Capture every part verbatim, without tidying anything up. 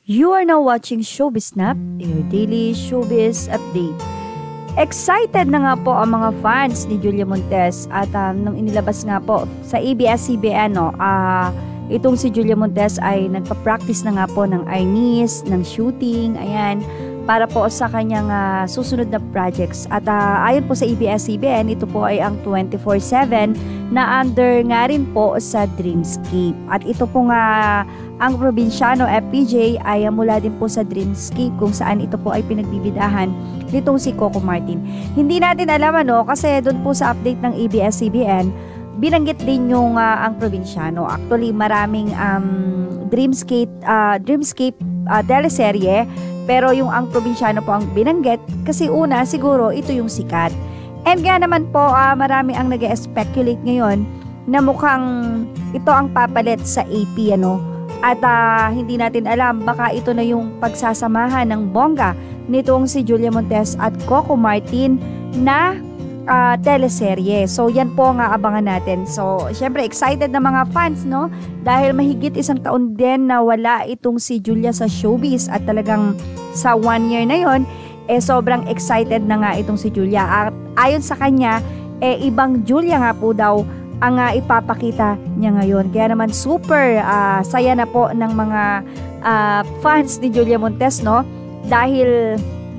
You are now watching Showbiz Snap, your daily showbiz update. Excited na nga po ang mga fans ni Julia Montes at um, nung inilabas nga po sa A B S C B N, no, uh, itong si Julia Montes ay nagpa-practice na nga po ng arnis, ng shooting, ayan, para po sa kanyang uh, susunod na projects. At uh, ayon po sa A B S C B N, ito po ay ang twenty-four seven na under nga rin po sa Dreamscape. At ito po nga ang probinsyano F P J ay mula din po sa Dreamscape kung saan ito po ay pinagbibidahan nitong si Coco Martin. Hindi natin alam ano kasi doon po sa update ng A B S C B N binanggit din yung uh, ang probinsyano. Actually maraming um, Dreamscape uh, Dreamscape uh, teleserye pero yung ang probinsyano po ang binanggit kasi una siguro ito yung sikat. And kaya naman po uh, marami ang nag-speculate ngayon na mukhang ito ang papalit sa A P ano. At uh, hindi natin alam, baka ito na yung pagsasamahan ng bongga nitong si Julia Montes at Coco Martin na uh, teleserye. So yan po nga abangan natin. So syempre excited na mga fans, no? Dahil mahigit isang taon din na wala itong si Julia sa showbiz at talagang sa one year na yon, eh sobrang excited na nga itong si Julia. At ayon sa kanya, eh ibang Julia nga po daw ang uh, ipapakita niya ngayon. Kaya naman super uh, saya na po ng mga uh, fans ni Julia Montes, no? Dahil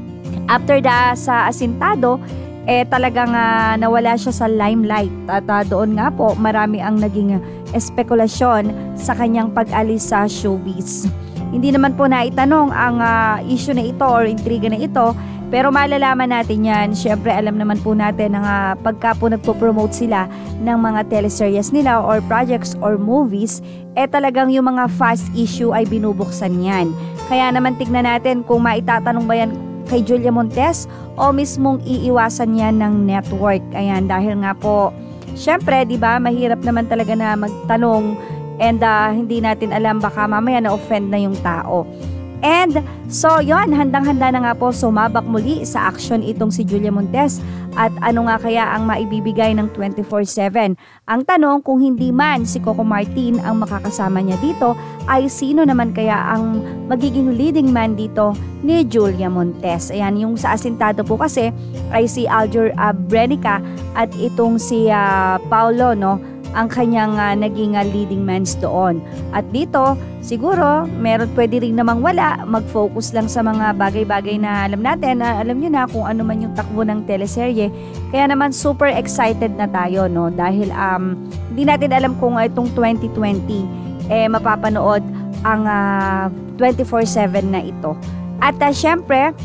after da sa Asintado, eh talagang uh, nawala siya sa limelight. At uh, doon nga po marami ang naging espekulasyon sa kanyang pag-alis sa showbiz. Hindi naman po naitanong ang uh, issue na ito or intriga na ito, pero malalaman natin yan. Siyempre alam naman po natin na uh, pagka po nagpo-promote sila ng mga teleseries nila or projects or movies, eh talagang yung mga fast issue ay binubuksan yan. Kaya naman tignan natin kung maitatanong ba yan kay Julia Montes o mismong iiwasan yan ng network. Ayan, dahil nga po, siyempre, di ba, mahirap naman talaga na magtanong and uh, hindi natin alam baka mamaya na-offend na yung tao. And so yon, handang-handa na nga po sumabak muli sa action itong si Julia Montes. At ano nga kaya ang maibibigay ng twenty-four seven? Ang tanong, kung hindi man si Coco Martin ang makakasama niya dito, ay sino naman kaya ang magiging leading man dito ni Julia Montes? Ayan, yung sa Asintado po kasi ay si Aljur uh, Brenica at itong si uh, Paulo, no, ang kanyang uh, naging uh, leading mans doon. At dito, siguro, meron pwede rin namang wala, mag-focus lang sa mga bagay-bagay na alam natin, na alam nyo na kung ano man yung takbo ng teleserye. Kaya naman super excited na tayo, no? Dahil um, hindi natin alam kung uh, itong twenty twenty eh mapapanood ang uh, twenty-four seven na ito. At uh, syempre,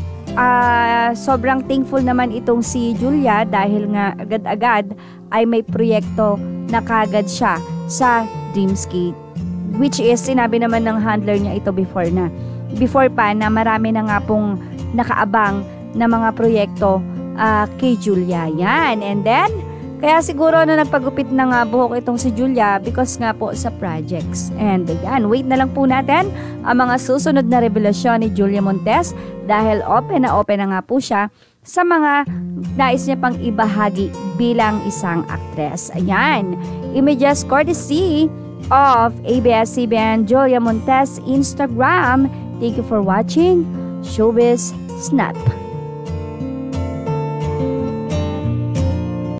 uh, sobrang thankful naman itong si Julia dahil nga agad-agad ay may proyekto na kagad siya sa Dreamscape, which is sinabi naman ng handler niya ito before na before pa na marami na nga pong nakaabang na mga proyekto uh, kay Julia. Yan. And then kaya siguro na nagpagupit na nga buhok itong si Julia because nga po sa projects. And yan, wait na lang po natin ang mga susunod na revelasyon ni Julia Montes dahil open na open na nga po siya sa mga nais niya pang ibahagi bilang isang actress. Ayan, images courtesy of A B S C B N Julia Montes Instagram. Thank you for watching Showbiz Snap.